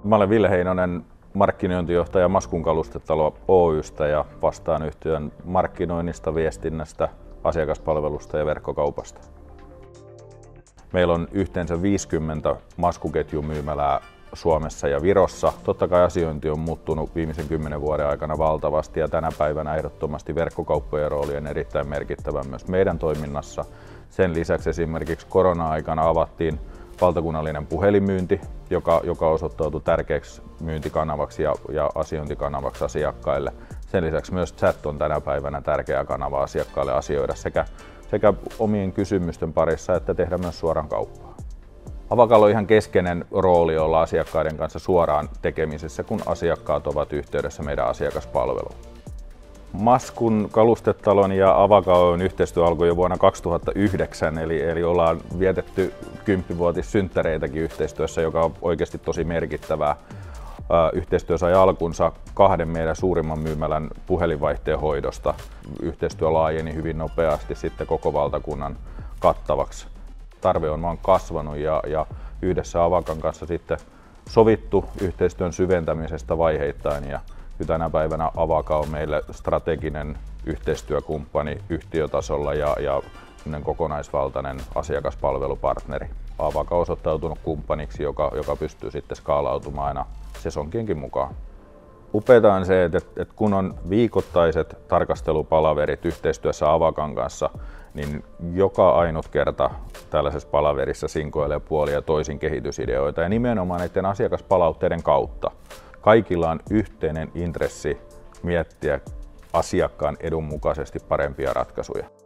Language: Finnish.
Mä olen Ville Heinonen, markkinointijohtaja Maskun Kalustetalo Oy:stä ja vastaan yhtiön markkinoinnista, viestinnästä, asiakaspalvelusta ja verkkokaupasta. Meillä on yhteensä 50 maskuketjun myymälää Suomessa ja Virossa. Totta kai asiointi on muuttunut viimeisen 10 vuoden aikana valtavasti ja tänä päivänä ehdottomasti verkkokauppojen rooli on erittäin merkittävä myös meidän toiminnassa. Sen lisäksi esimerkiksi korona-aikana avattiin valtakunnallinen puhelinmyynti, joka osoittautui tärkeäksi myyntikanavaksi ja asiointikanavaksi asiakkaille. Sen lisäksi myös chat on tänä päivänä tärkeä kanava asiakkaille asioida sekä omien kysymysten parissa että tehdä myös suoraan kauppaa. Avakalla on ihan keskeinen rooli olla asiakkaiden kanssa suoraan tekemisessä, kun asiakkaat ovat yhteydessä meidän asiakaspalveluun. Maskun Kalustetalon ja Avaka Oyn yhteistyö alkoi jo vuonna 2009, eli ollaan vietetty 10-vuotissynttäreitäkin yhteistyössä, joka on oikeasti tosi merkittävää. Yhteistyö sai alkunsa 2 meidän suurimman myymälän puhelinvaihteen hoidosta. Yhteistyö laajeni hyvin nopeasti sitten koko valtakunnan kattavaksi. Tarve on vaan kasvanut ja yhdessä Avakan kanssa sitten sovittu yhteistyön syventämisestä vaiheittain. Ja tänä päivänä Avaka on meille strateginen yhteistyökumppani yhtiötasolla ja kokonaisvaltainen asiakaspalvelupartneri. Avaka on osoittautunut kumppaniksi, joka pystyy sitten skaalautumaan aina sesonkienkin mukaan. Upeata on se, että kun on viikoittaiset tarkastelupalaverit yhteistyössä Avakan kanssa, niin joka ainut kerta tällaisessa palaverissa sinkoilee puolin ja toisin kehitysideoita ja nimenomaan näiden asiakaspalautteiden kautta. Kaikilla on yhteinen intressi miettiä asiakkaan edun mukaisesti parempia ratkaisuja.